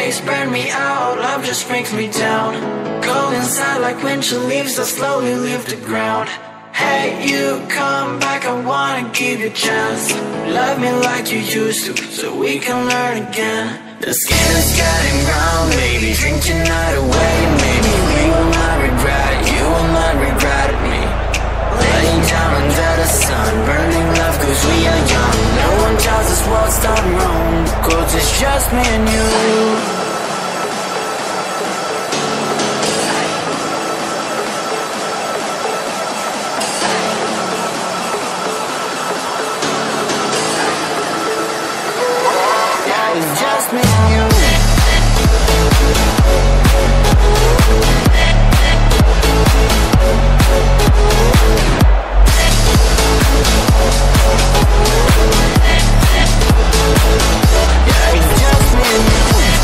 mistakes burn me out, love just brings me down. Go inside like winter leaves that slowly leave the ground. Hey, you come back, I wanna give you a chance. Love me like you used to, so we can learn again. The skin is getting brown, baby, drink your night away. Maybe we will not regret it, you will not regret me. Laying down under the sun, burning love cause we are young. No one tells us what's done wrong, cause it's just me and you. It's just me and you. Yeah, it's just me and you.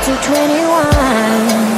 to 21.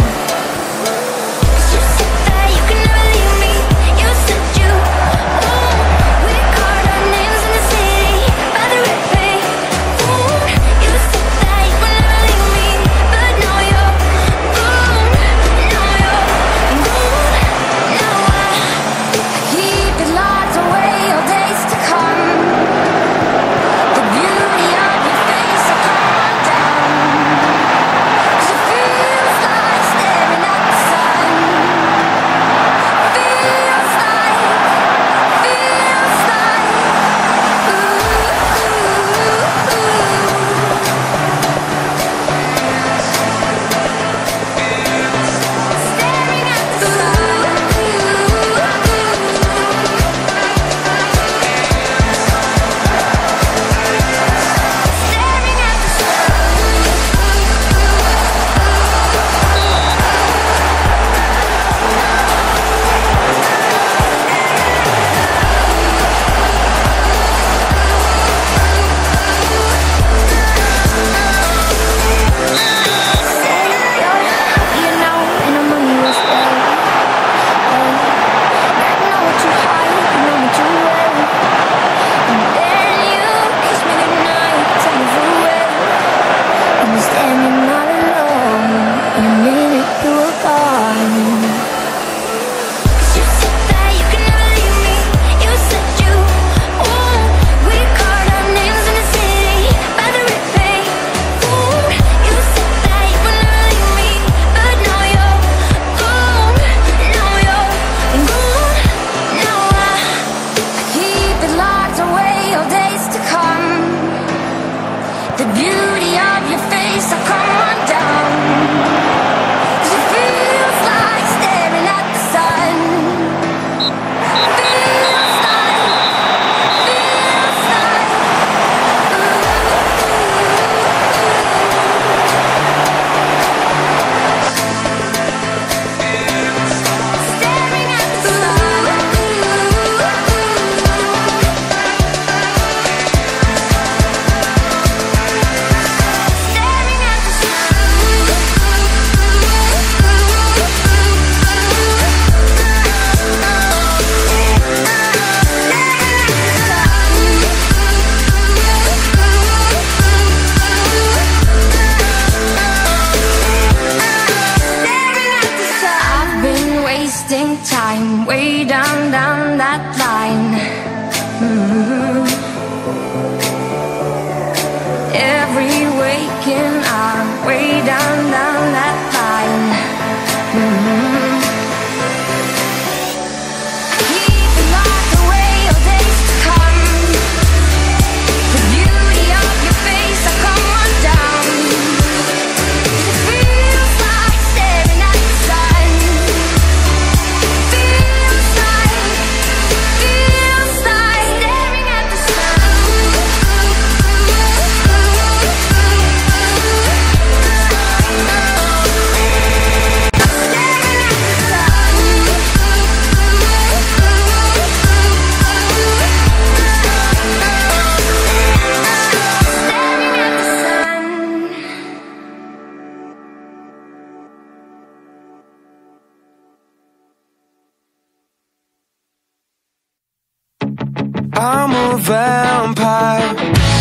I'm a vampire.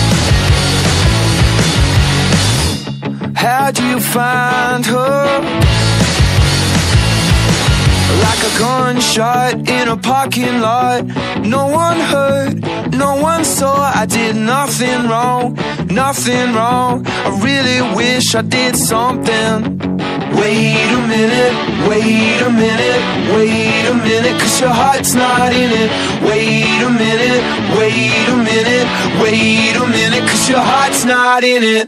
How'd you find her? Like a gunshot in a parking lot. No one heard, no one saw. I did nothing wrong, nothing wrong. I really wish I did something. Wait a minute, wait a minute, wait a minute, 'cause your heart's not in it. Wait a minute, wait a minute, wait a minute, 'cause your heart's not in it.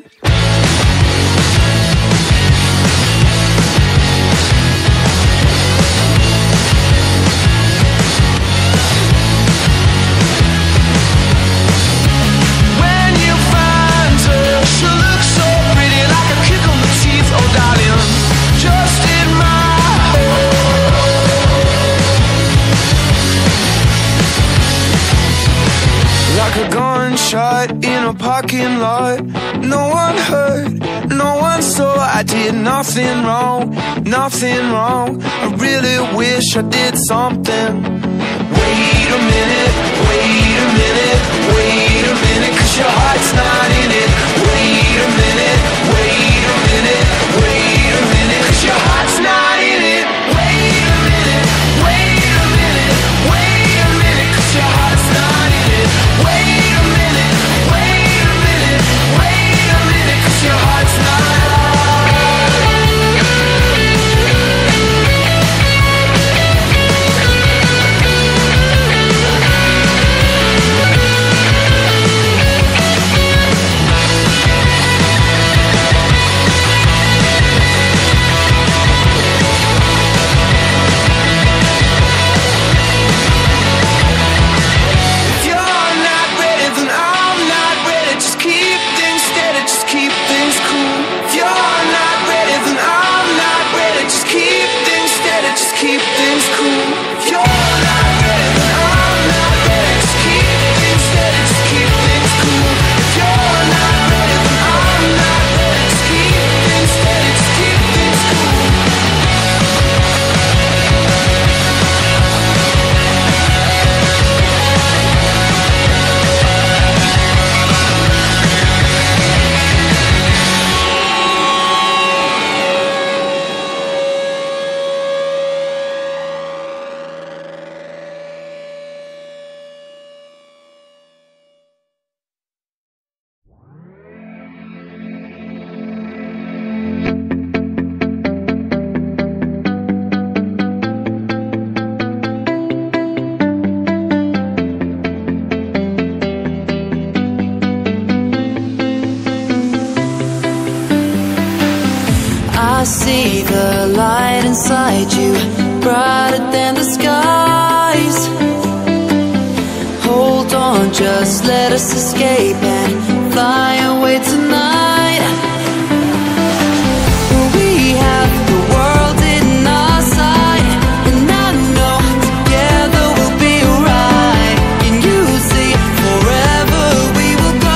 When you find her, she'll look so pretty, like a kick on the teeth, oh darling. Just in my like a gunshot in a a parking lot. No one heard, no one saw. I did nothing wrong, nothing wrong. I really wish I did something. Wait a minute, wait a minute, wait a minute, 'cause your heart's not in it. Wait a minute, wait a minute, wait a minute, 'cause your heart's not in it. Wait a minute, wait a minute, wait a minute, 'cause your heart's not in it. Wait a minute, wait a minute, wait a minute, 'cause your heart's not. I see the light inside you, brighter than the skies. Hold on, just let us escape and fly away tonight. We have the world in our sight, and I know together we'll be alright. Can you see forever we will go?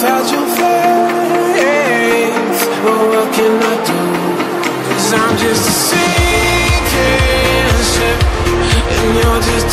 without your face. But what can I do? 'Cause I'm just a sinking ship, and you're just